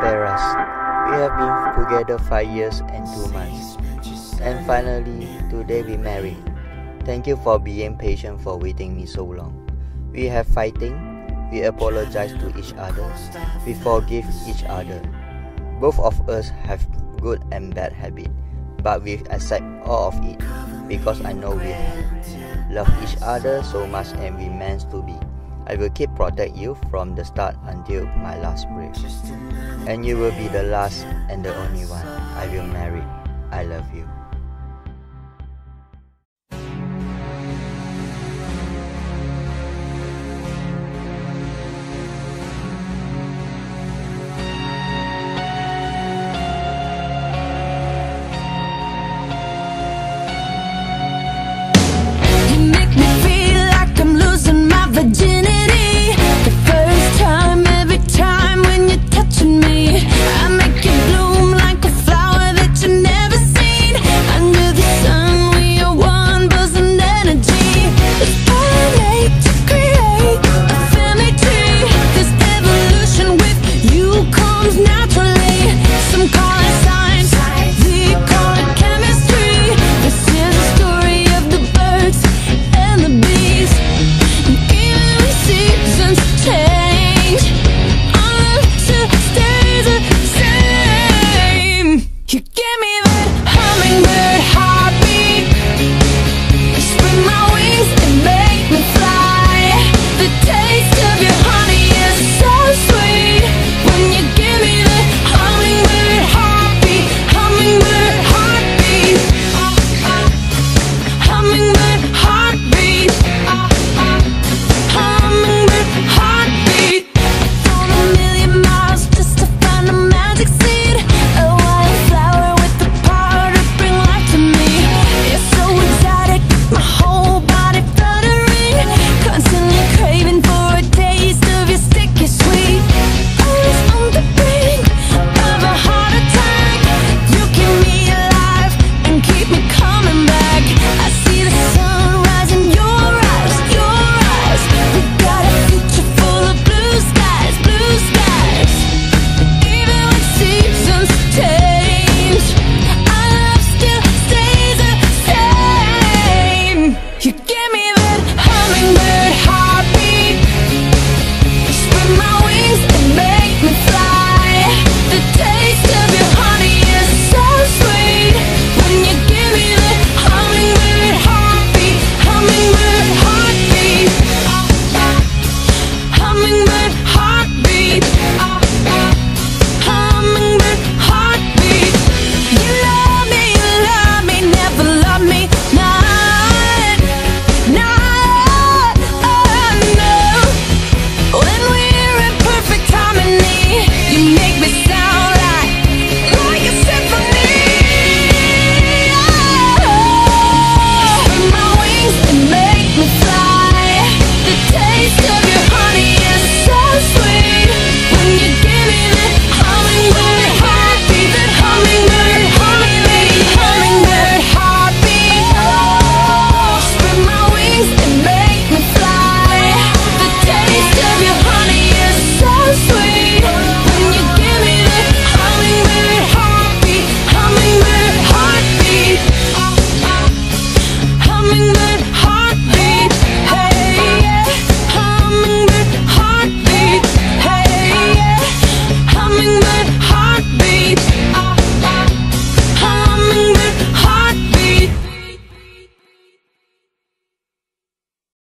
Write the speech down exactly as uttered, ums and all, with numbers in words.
spare us. We have been together five years and two months. And finally, today we married. Thank you for being patient for waiting me so long. We have fighting. We apologize to each other. We forgive each other. Both of us have good and bad habits, but we accept all of it because I know we love each other so much and we meant to be. I will keep protect you from the start until my last breath. And you will be the last and the only one I will marry. I love you.